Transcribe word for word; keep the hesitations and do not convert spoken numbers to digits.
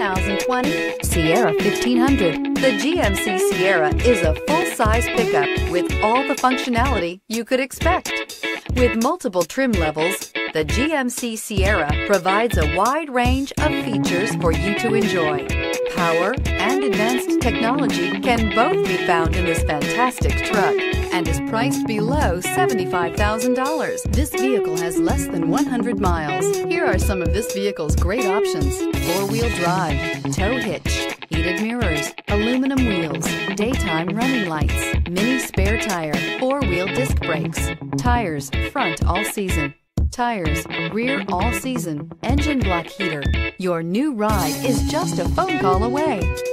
thousand twenty Sierra fifteen hundred. The G M C Sierra is a full-size pickup with all the functionality you could expect. With multiple trim levels, the G M C Sierra provides a wide range of features for you to enjoy. Power and advanced technology can both be found in this fantastic truck and is priced below seventy-five thousand dollars. This vehicle has less than one hundred miles. Here are some of this vehicle's great options: four-wheel drive, tow hitch, heated mirrors, aluminum wheels, daytime running lights, mini spare tire, four-wheel disc brakes, tires front all season, tires rear all season, engine block heater. Your new ride is just a phone call away.